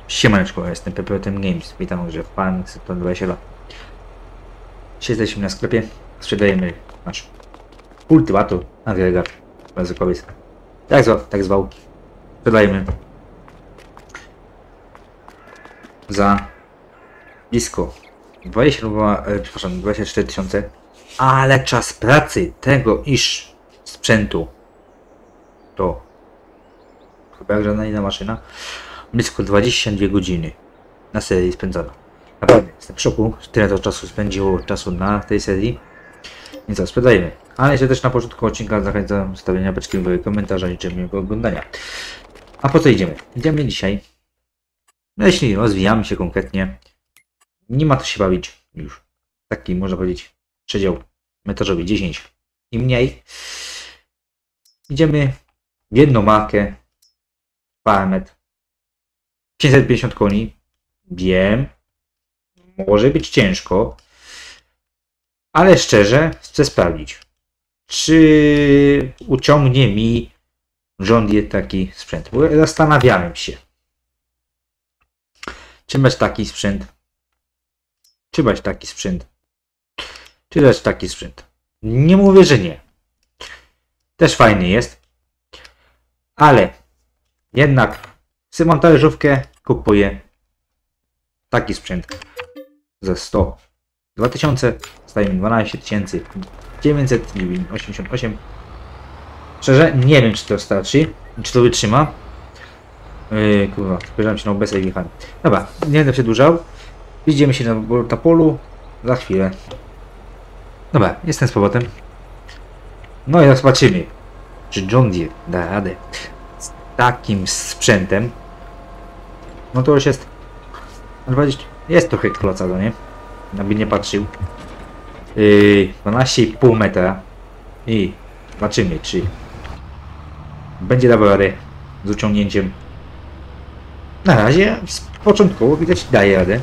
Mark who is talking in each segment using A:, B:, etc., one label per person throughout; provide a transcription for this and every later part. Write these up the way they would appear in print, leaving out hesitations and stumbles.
A: Siemaneczko, jestem PPTM Games. Witam, że pan Sektor 22. Dzisiaj jesteśmy na sklepie. Sprzedajemy nasz kultywator, agregat językowiec. Tak zwał. Sprzedajemy za blisko 24 tysiące, ale czas pracy tego iż sprzętu to chyba jak żadna inna maszyna blisko 22 godziny na serii spędzono. Naprawdę jestem w szoku, że tyle to czasu spędziło na tej serii. Więc co, sprzedajemy. Ale jeszcze też na początku odcinka zachęcam do stawienia beczki w komentarza i miłego oglądania. A po co idziemy? Idziemy dzisiaj. No jeśli rozwijamy się konkretnie, nie ma to się bawić już. Taki można powiedzieć przedział metrażowy 10 i mniej. Idziemy w jedną markę, parametr 550 koni. Wiem, może być ciężko, ale szczerze chcę sprawdzić, czy uciągnie mi John Deere taki sprzęt. Bo zastanawiałem się, czy brać taki sprzęt, czy brać taki sprzęt, czy brać taki sprzęt. Nie mówię, że nie. Też fajny jest, ale jednak chcę talerzówkę, kupuję taki sprzęt za 2000, staje mi 12 988. Szczerze nie wiem, czy to starczy, czy to wytrzyma. Kurwa, spojrzałem się na OBS i wjechałem. Dobra, nie będę przedłużał. Widzimy się na polu za chwilę. Dobra, jestem z powrotem. No i zobaczymy, czy John Deere da radę z takim sprzętem. No to już jest trochę kloca, no nie? Aby nie patrzył. 12,5 metra. I zobaczymy, czy będzie dawał radę z uciągnięciem. Na razie z początku widać daje radę.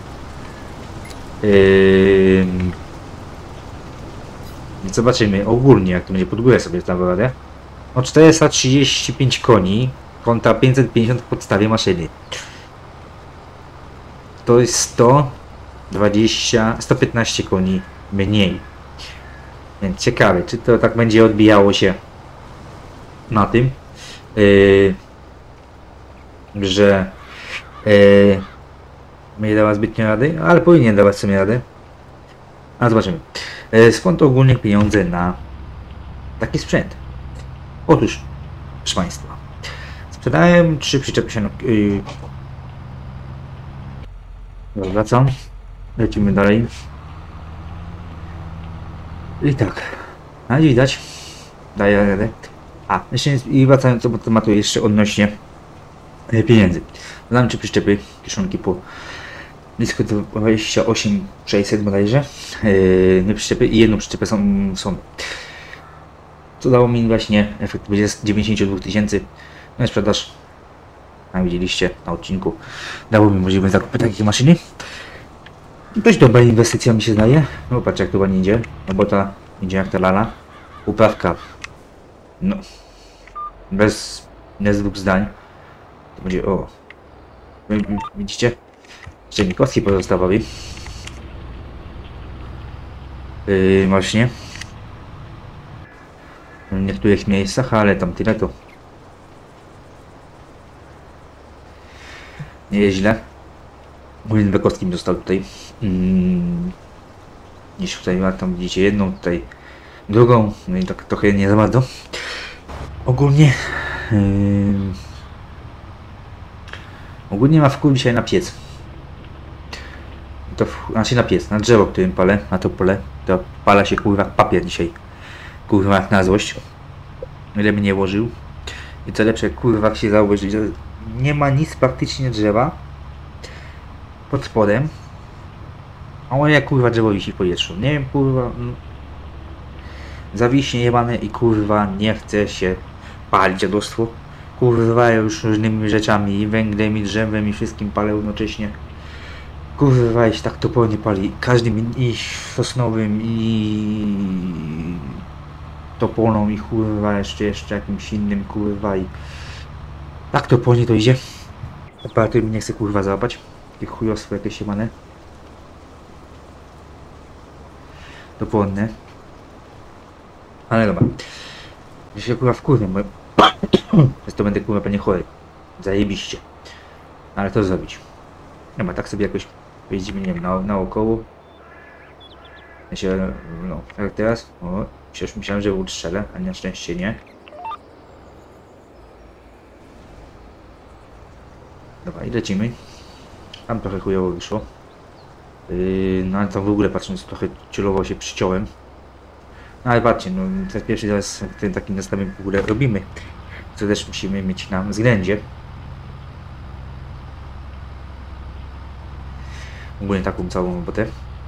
A: Zobaczymy ogólnie, jak to będzie pod górę sobie dawał radę. O 435 koni kontra 550 w podstawie maszyny. To jest 115 koni mniej. Więc ciekawe, czy to tak będzie odbijało się na tym, że nie dała zbytnio rady, ale powinien dawać sobie radę. A zobaczymy. Skąd ogólnie pieniądze na taki sprzęt? Otóż, proszę Państwa, sprzedałem 3 przyczepy się. Wracam. Lecimy dalej. I tak. A widać. Daję radę. A, jeszcze i wracając do tematu jeszcze odnośnie pieniędzy. Znam 3 przyczepy, kieszonki po blisko 28 600 bodajże. Nie przyczepy i jedną przyczepę są. Co dało mi właśnie efekt 92 tysięcy. No i sprzedaż, jak widzieliście na odcinku, dało mi możliwość zakupu takiej maszyny. Dość dobra inwestycja mi się zdaje. No patrz, jak to ładnie idzie. Robota idzie jak ta lala. Uprawka, no bez dwóch zdań. To będzie, o, widzicie? Czernikowski pozostawowi. Właśnie. W niektórych miejscach, ale tam tyle to nie jest źle. Mulin Bekowski mi został tutaj. Jeśli tutaj tam widzicie jedną, tutaj drugą, no i tak trochę nie za bardzo. Ogólnie ma wpływ dzisiaj na piec. To znaczy na piec, na drzewo, którym palę, na to pole, to pala się kurwa papier dzisiaj. Kurwa jak na złość. Ile mnie nie włożył. I co lepsze, kurwa się zauważyć, że nie ma nic praktycznie drzewa pod spodem. A moje kurwa drzewo wisi w powietrzu. Nie wiem, kurwa. Zawiśnie jebane i kurwa nie chce się palić dziadostwo. Kurwa już różnymi rzeczami, węglem i drzewem i wszystkim palę jednocześnie. Kurwa się tak topornie pali. Każdym i sosnowym i toponą i kurwa jeszcze jakimś innym kurwa i tak topornie to idzie. Aparatury mi nie chce kurwa załapać. Takie chujostwo jakieś siemane. Dopłonne. Ale dobra. Ja się kurwa wkurwiam, bo przez to będę kurwa pewnie chory. Zajebiście. Ale to zrobić. Dobra, tak sobie jakoś pojedziemy, nie wiem, naokoło. Ja się, no, tak teraz, o, już myślałem, że ustrzelę, a na szczęście nie. Dobra, i lecimy. Tam trochę chujowo wyszło. No ale tam w ogóle patrząc, trochę cielowo się przyciąłem. No ale patrzcie, no to jest pierwszy raz ten taki nastawienie w ogóle robimy. Co też musimy mieć na względzie. Ogólnie taką całą robotę.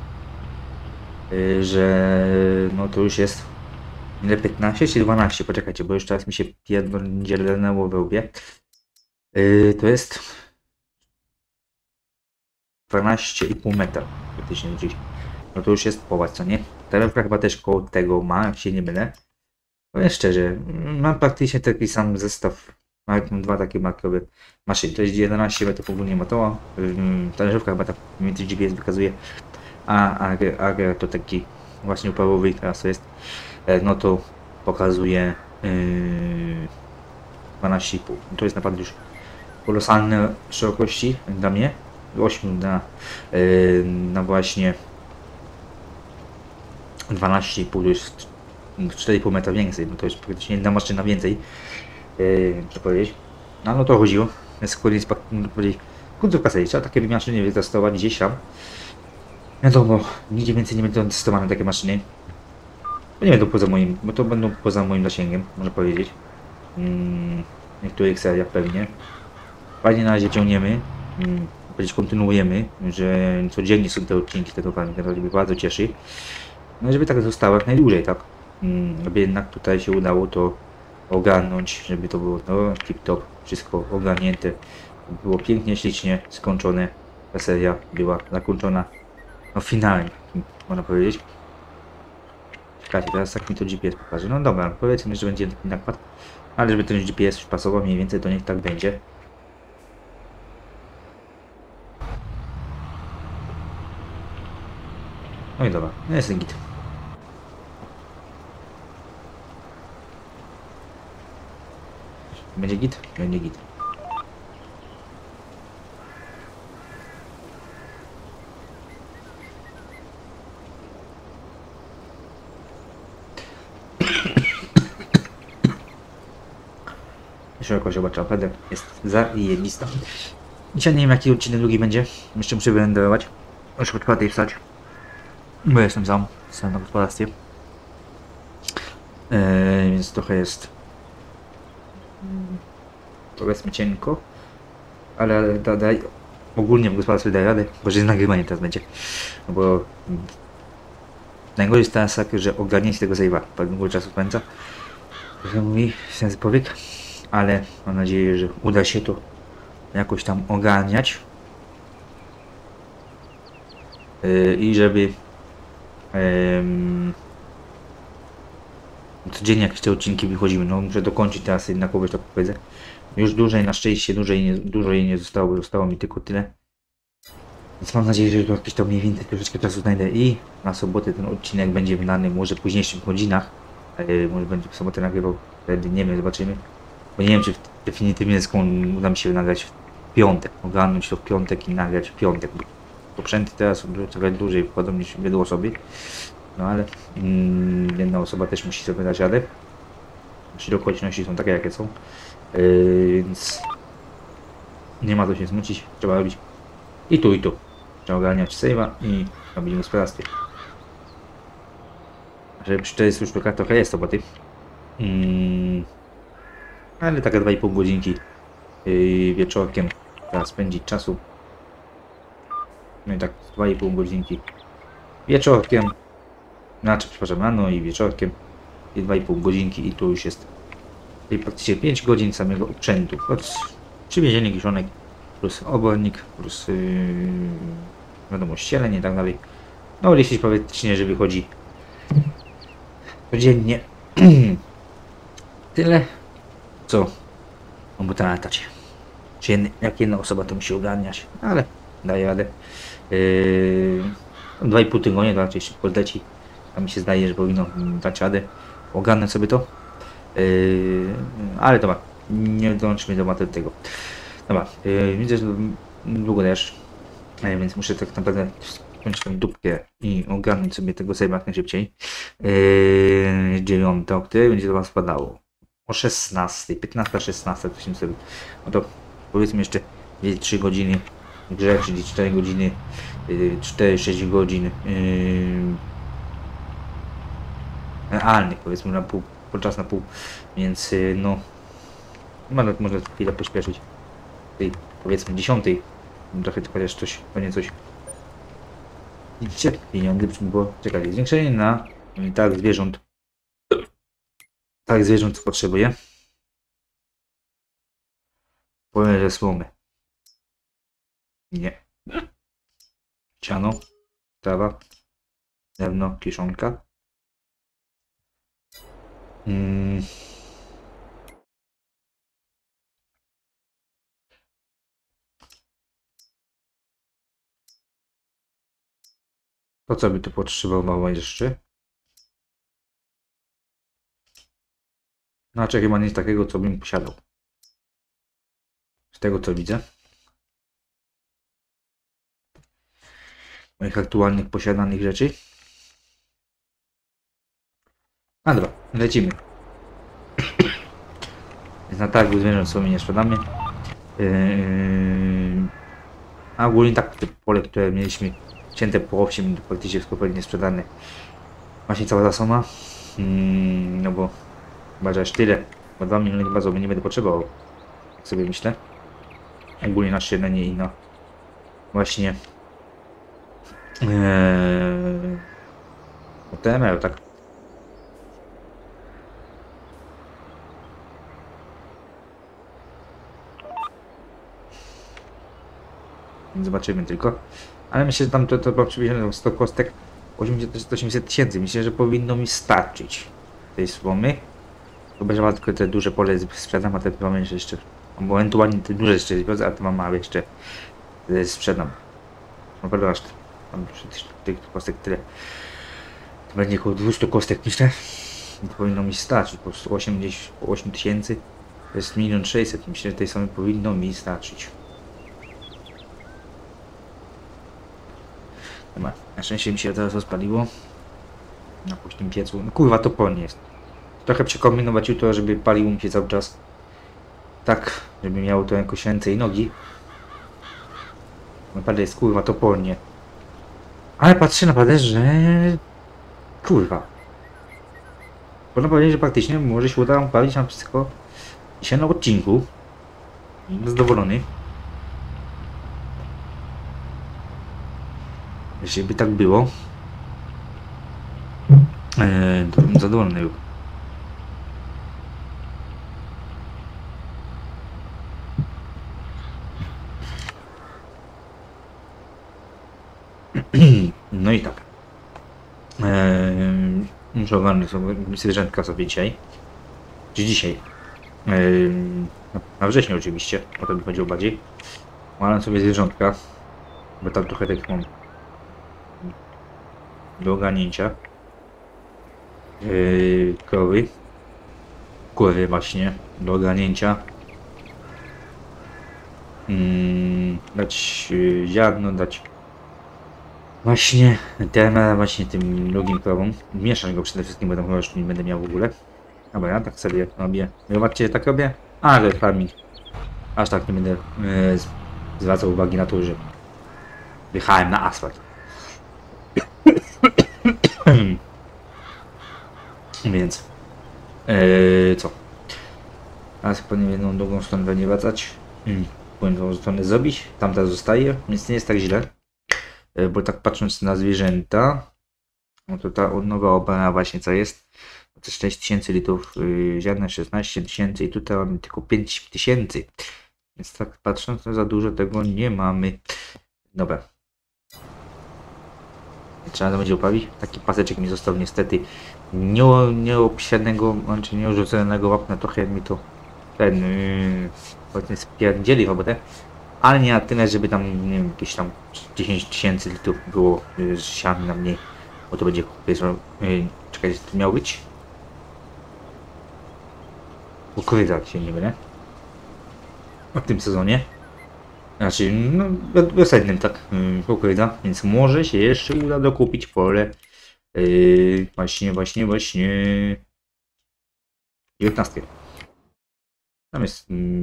A: Że no to już jest ile 15 czy 12, poczekajcie, bo już teraz mi się pierdzielnęło we łbie. To jest 12,5 metra praktycznie gdzieś. No to już jest połowa, co nie? Telewka chyba też koło tego ma, jak się nie mylę. Powiem szczerze, mam praktycznie taki sam zestaw. Mam dwa takie markowe maszyny. To jest 11 metrów ogólnie motowa. Talerzówka chyba tak mniej więcej GPS wykazuje. A to taki właśnie upałowy, teraz to jest, no to pokazuje 12,5. To jest naprawdę już kolosalne szerokości dla mnie. 8 na właśnie 12,5 to jest 4,5 metra więcej, no to jest praktycznie jedna maszyna więcej, co powiedzieć. No to chodziło, jest koniec powiedzieć, końcówka serii, trzeba takie maszyny wytestować gdzieś tam. Wiadomo, nigdzie więcej nie będą testowane takie maszyny. Bo nie będą poza moim, bo to będą poza moim zasięgiem, można powiedzieć. W niektórych seriach pewnie. Fajnie na razie ciągniemy, powiedzieć kontynuujemy, że codziennie są te odcinki tego fajnie, to mnie bardzo cieszy. No żeby tak zostało jak najdłużej, tak? Żeby jednak tutaj się udało to ogarnąć, żeby to było no, tip-top, wszystko ogarnięte. Było pięknie, ślicznie skończone. Ta seria była zakończona. No finalnie, można powiedzieć. Czekajcie, teraz tak mi to GPS pokaże. No dobra, powiedzmy, że będzie taki nakład. Ale żeby ten GPS już pasował mniej więcej, to niech tak będzie. No i dobra, no jest git. Będzie git? Będzie git. Szeroko się zobaczyła, naprawdę jest zajebista. Dzisiaj nie wiem jaki odcinek drugi będzie. Jeszcze muszę wyrenderować. Muszę po czwartej wstać. Bo jestem sam na gospodarstwie. Więc trochę jest powiedzmy cienko. Ale daj ogólnie w gospodarstwie daję radę, bo że nagrywanie teraz będzie. No bo najgorzej jest teraz tak, że ogarnięcie tego save'a pewnego czasu spędza. Jak mówi ten powiek. Ale mam nadzieję, że uda się to jakoś tam ogarniać i żeby codziennie jakieś te odcinki wychodziły. No muszę dokończyć teraz jednakowoż tak powiedzę. Już dłużej, na szczęście dużo jej nie zostało, zostało mi tylko tyle. Więc mam nadzieję, że jakieś to mniej więcej troszeczkę czasu znajdę i na sobotę ten odcinek będzie wydany może w późniejszych godzinach. Może będzie w sobotę nagrywał, wtedy nie wiem, zobaczymy. Bo nie wiem, czy definitywnie uda mi się nagrać w piątek, ogarnąć to w piątek i nagrać w piątek. Bo sprzęty teraz trochę dłużej wchodzą niż wielu osoby. No ale jedna osoba też musi sobie dać radę. Czyli okoliczności są takie, jakie są. Więc nie ma co się zmucić, trzeba robić i tu, i tu. Trzeba ogarniać save'a i robić gospodarstwie. Żeby przy 400 sztukach trochę jest roboty. Ale takie 2,5 godzinki wieczorkiem trzeba spędzić czasu. No i tak 2,5 godzinki wieczorkiem. Znaczy, przepraszam, rano i wieczorkiem. I 2,5 godzinki i tu już jest praktycznie 5 godzin samego uprzętu. Przywiezienie kiszonek plus obornik, plus wiadomo, ścielenie i tak dalej. No jeśli powiedzcie, że wychodzi codziennie tyle, co mam buta latać. Czy jak jedna osoba to musi ogarniać, ale daje radę. 2,5 tygodnia to raczej szybko zleci. A mi się zdaje, że powinno dać radę. Ogarnę sobie to. Ale dobra, nie dołączymy do maty tego. Dobra, widzę, że długo też, więc muszę tak naprawdę skończyć tę dupkę i ogarnąć sobie tego save'a jak najszybciej. 9, o której będzie do was spadało. O 16, 15, 16, to się sobie. No to powiedzmy jeszcze 3 godziny grze, czyli 4 godziny, 4-6 godzin realnych, powiedzmy na pół, podczas na pół, więc no można chwilę pośpieszyć. Tej powiedzmy 10, trochę chociaż coś, pewnie coś. Widzicie? Pieniądze było czekać. Zwiększenie na tak zwierząt. Tak zwierząt potrzebuje. Powiem, że słomy. Nie. Siano. Trawa. Drewno. Kiszonka. To co by tu potrzebowało jeszcze? Znaczy chyba nic takiego, co bym posiadał. Z tego co widzę. Moich aktualnych posiadanych rzeczy. A dobra, lecimy. Więc na targu zwierząt sobie nie sprzedamy. A ogólnie tak te pole, które mieliśmy cięte po 8, praktycznie wszystko pewnie sprzedane. Właśnie cała ta suma. No bo chyba że aż tyle. Bo 2 miliony chyba sobie nie będę potrzebował. Jak sobie myślę. Ogólnie na średnie i na właśnie TML, tak. Zobaczymy tylko. Ale myślę, że tam to przybliżone 100 kostek 800 tysięcy. Myślę, że powinno mi starczyć tej słomy. Chyba, że ma tylko te duże pole sprzedam, a te mamy jeszcze. Bo ewentualnie te duże jeszcze zwiozę, a te mam małe jeszcze sprzedam. No pewnie aż tam tych kostek tyle. To będzie około 200 kostek myślę. I to powinno mi starczyć. Po prostu 8 tysięcy. To jest 1 600 000. Myślę, że tej sumy powinno mi starczyć. Dobra, na szczęście mi się teraz rozpaliło. Na puśtym piecu. No kurwa, to pornie jest. Trochę przekombinować jutro, żeby paliło mi się cały czas. Tak, żeby miało to jakoś ręce i nogi. Naprawdę jest kurwa topornie. Ale patrzę naprawdę, że... Kurwa. Można powiedzieć, że praktycznie może się uda palić na wszystko dzisiaj na odcinku. Zadowolony. Jeśli by tak było, to bym zadowolony był. No i tak. Muszę ogarnąć sobie zwierzętka sobie dzisiaj. Czy dzisiaj. Na wrześniu oczywiście, o to by chodziło bardziej. Ogarnę sobie zwierzątka, bo tam trochę tak mam do ogarnięcia. Krowy właśnie do ogarnięcia. Dać ziarno, dać właśnie termę właśnie tym drugim krowom. Mieszać go przede wszystkim, bo tam chyba już nie będę miał w ogóle. Dobra, ja tak sobie robię. Zobaczcie, tak robię. Ale farming. Aż tak nie będę zwracał uwagi na to, że wjechałem na asfalt. Więc co? Teraz powinien jedną drugą stronę nie wracać. Powinien tą stronę zrobić. Tamta zostaje, więc nie jest tak źle. Bo tak patrząc na zwierzęta, no to ta nowa obrona właśnie co jest, to 6000 litrów ziarna, 16 000 i tutaj mamy tylko 5000. Więc tak patrząc, to za dużo tego nie mamy. Dobra. Trzeba to będzie uprawić. Taki paseczek mi został niestety nieobsiadnego, znaczy nieurzuconego wapna, trochę mi to ten, powiedzmy spierdzieli robotę, ale nie na tyle, żeby tam, nie wiem, jakieś tam 10 000 litrów było sian na mniej, bo to będzie, czekaj, to miał być? Kukurydza, się nie mylę, w tym sezonie. Znaczy, no, wiosennym, tak, kukurydza, więc może się jeszcze uda dokupić pole. Właśnie. 19. Tam jest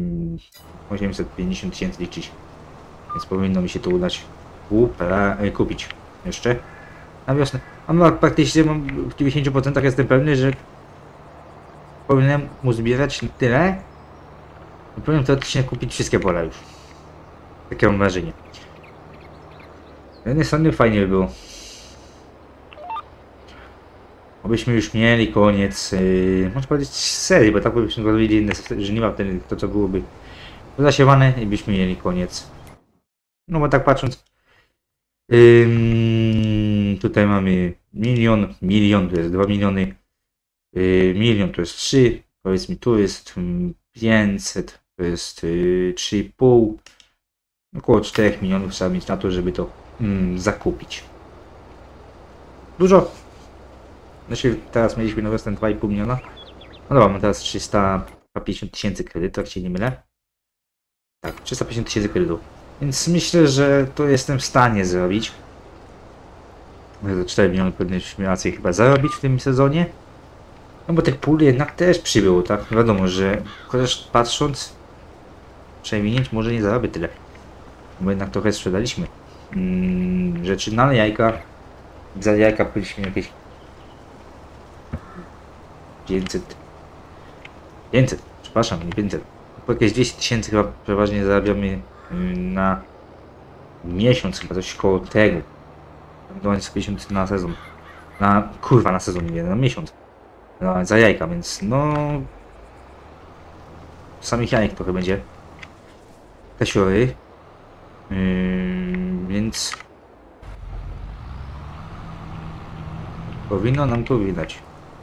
A: 850 000 liczyć. Więc powinno mi się to udać kupić jeszcze na wiosnę. A praktycznie mam w 90% jestem pewny, że powinienem mu zbierać tyle. I powinienem teoretycznie kupić wszystkie pola już. Takie mam wrażenie. Z jednej strony fajnie by było. Obyśmy już mieli koniec, można powiedzieć serii, bo tak byśmy zrobili inne, że nie ma wtedy to co byłoby zasiewane i byśmy mieli koniec. No bo tak patrząc, tutaj mamy milion to jest 2 miliony, milion to jest 3, powiedzmy tu jest 500, to jest 3,5, około 4 milionów trzeba mieć na to, żeby to zakupić. Dużo. Znaczy teraz mieliśmy na wiosnę 2,5 miliona. No dobra, mamy teraz 350 000 kredytów, jak się nie mylę. Tak, 350 000 kredytów. Więc myślę, że to jestem w stanie zrobić. Za 4 miliony powinniśmy raczej chyba zarobić w tym sezonie. No bo tych pól jednak też przybyło, tak? Wiadomo, że chociaż patrząc, przewinięć może nie zarobię tyle. Bo jednak trochę sprzedaliśmy rzeczy, no ale jajka. Za jajka byliśmy jakieś 500, przepraszam, nie 500. Po jakieś 200 000 chyba przeważnie zarabiamy na miesiąc, chyba coś koło tego. 50 na sezon. Na sezon, nie, na miesiąc. No, za jajka, więc no... Samych jajek trochę będzie. Kasiory. Więc... Powinno nam to widać.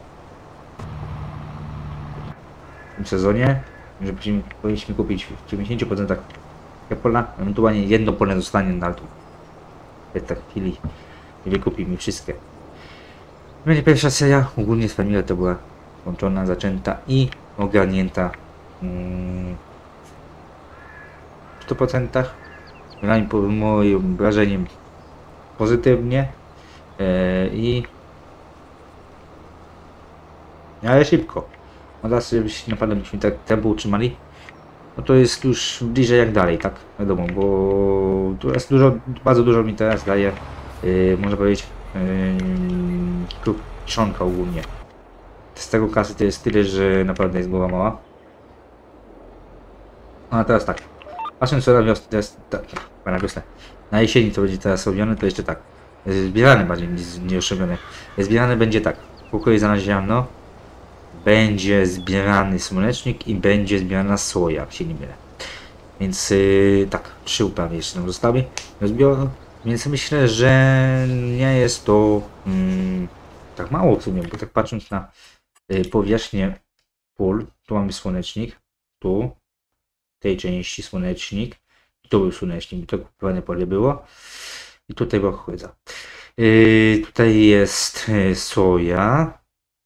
A: W tym sezonie, że powinniśmy kupić w 90% takie pola, ewentualnie jedno pole zostanie na tu. W tej chwili i wykupimy wszystkie. Będzie pierwsza seria, ogólnie z Familią to była włączona, zaczęta i ogarnięta w 100%. Po moim wrażeniem pozytywnie ale szybko. No teraz żebyśmy naprawdę byśmy tak tempo utrzymali, no to jest już bliżej jak dalej, tak? Wiadomo, bo tu jest bardzo dużo mi teraz daje, można powiedzieć, kiszonka ogólnie. Z tego kasy to jest tyle, że naprawdę jest głowa mała. No a teraz tak, patrząc co na wiosnę, teraz na wiosnę, na jesieni co będzie teraz robione, to jeszcze tak, zbierane bardziej niż robione. Zbierane będzie tak, kukurydza na ziarno, będzie zbierany słonecznik i będzie zbierana soja, jak się nie mylę. Więc tak, 3 uprawy jeszcze nam zostały do zbioru, więc myślę, że nie jest to tak mało w sumie, bo tak patrząc na powierzchnię pól, tu mamy słonecznik, tu w tej części słonecznik, tu był słonecznik, to kupowane pole było i tutaj była kukurydza. Tutaj jest soja.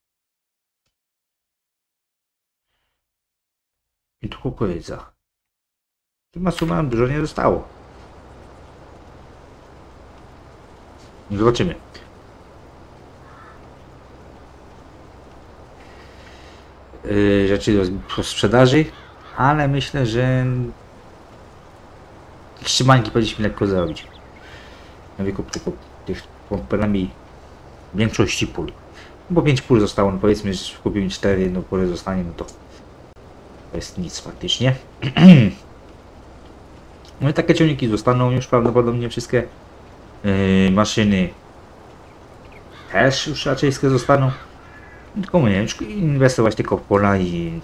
A: I tu kukurydza. Chyba suma dużo nie zostało. Zobaczymy. Rzeczy do sprzedaży, ale myślę, że trzymańki powinniśmy lekko zarobić. Na wykup tych przynajmniej większości pól. Bo 5 pól zostało, no powiedzmy, że kupimy 4, no pole zostanie, no to jest nic faktycznie. No i takie ciągniki zostaną już prawdopodobnie wszystkie. Maszyny też już raczej wszystkie zostaną. Tylko my inwestować tylko w pola i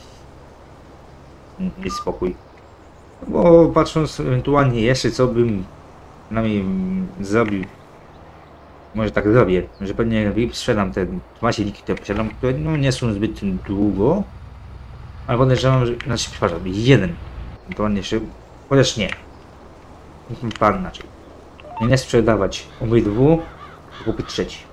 A: spokój. Bo patrząc ewentualnie jeszcze co bym przynajmniej zrobił, może tak zrobię, że pewnie sprzedam te 2 silniki, które posiadam, które no nie są zbyt długo. Ale podejrzewam, że... Znaczy, przepraszam, jeden. To on jeszcze... Chociaż nie. Pan inaczej. Nie sprzedawać obydwu, kupić trzeci.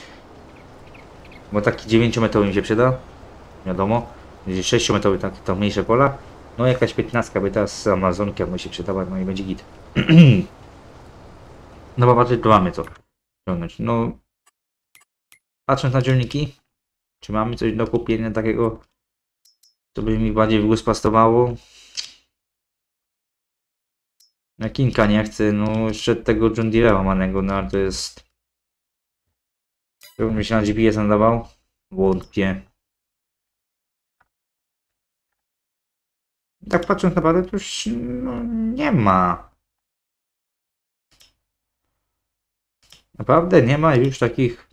A: Bo taki 9-metrowy mi się przyda. Wiadomo. 6-metrowy tak, to mniejsze pola. No jakaś 15 by teraz z Amazonki mu się przydała, no i będzie git. No bo patrzeć, to mamy co ciągnąć. No patrząc na dzielniki, czy mamy coś do kupienia takiego, co by mi bardziej w gust pasowało? Na Kinka nie chcę, no jeszcze tego John Deere'a łamanego, no ale to jest... Jakbym się na GPS nadawał? Wątpię. Tak patrząc naprawdę to już no, nie ma. Naprawdę nie ma już takich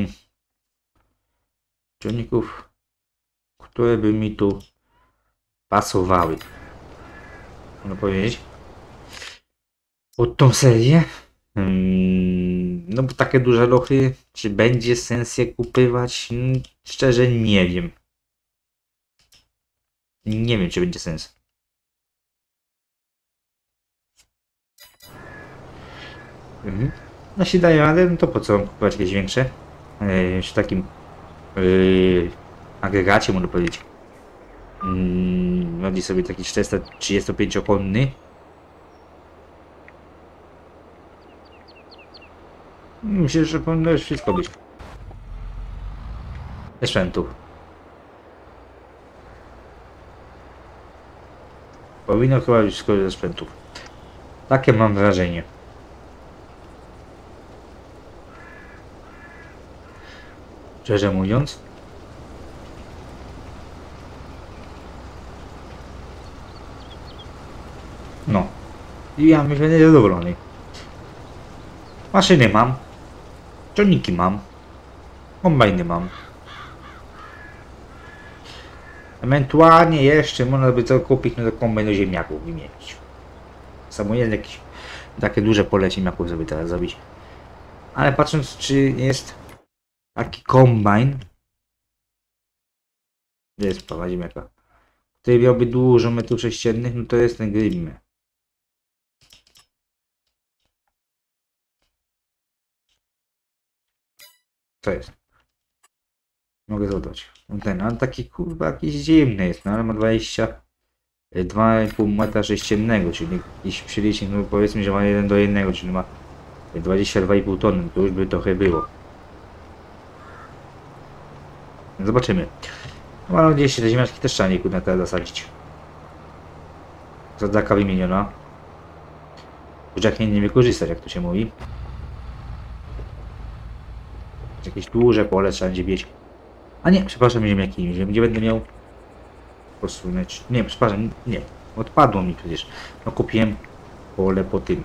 A: czynników, które by mi tu pasowały. Można powiedzieć. Pod tą serię. No bo takie duże lochy, czy będzie sens je kupywać? Szczerze nie wiem. Nie wiem, czy będzie sens. No się daje radę, no to po co kupować jakieś większe? W takim agregacie, można powiedzieć. Chodzi sobie taki 435-konny. Myślę, że powinno już wszystko być. Ze sprzętów. Powinno chyba być wszystko ze sprzętów. Takie mam wrażenie. Szczerze mówiąc. No. I ja myślę, że zadowolony. Maszyny mam. Ciągniki mam. Kombajny mam. Ewentualnie jeszcze można by co kupić, no to kombajn do ziemniaków wymienić. Samo jest jakieś takie duże pole ziemniaków sobie teraz zrobić. Ale patrząc, czy jest taki kombajn, gdzie jest sprawa ziemniaka, który miałby dużo metrów sześciennych, no to jest ten Grimme. Co jest? Mogę zadać. Ten, ale taki kurwa jakiś dziwny jest, no ale ma 22,5 metra sześciennego, czyli jakiś przelicznik, no powiedzmy, że ma 1 do 1, czyli ma 22,5 tony, to już by trochę było. Zobaczymy. No ale gdzieś te ziemniaczki też trzeba niektóre teraz zasadzić. Zadaka wymieniona. Już nie wykorzystać, jak to się mówi. Jakieś duże pole trzeba będzie mieć. A nie, przepraszam, ziemniaki, gdzie będę miał posunąć. Nie, przepraszam, nie. Odpadło mi przecież. No kupiłem pole po tym.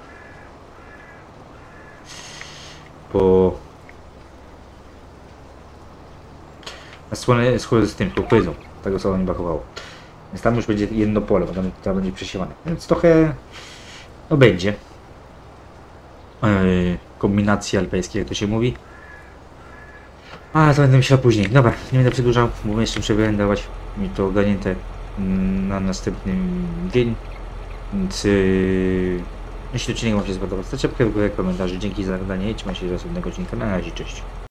A: Na stronę z tym kukurydzą. Tego co mi brakowało. Więc tam już będzie jedno pole, bo tam będzie przesiewane. Więc trochę no będzie. Kombinacji alpejskiej, jak to się mówi. A to będę myślał później. Dobra, nie będę przedłużał, bo jeszcze muszę wyrędować mi to ogarnięte na następny dzień. Więc jeśli odcinek wam się spodobał, zostawcie łapkę w górę, komentarze. Dzięki za oglądanie. Trzymajcie się do następnego odcinka. Na razie, cześć.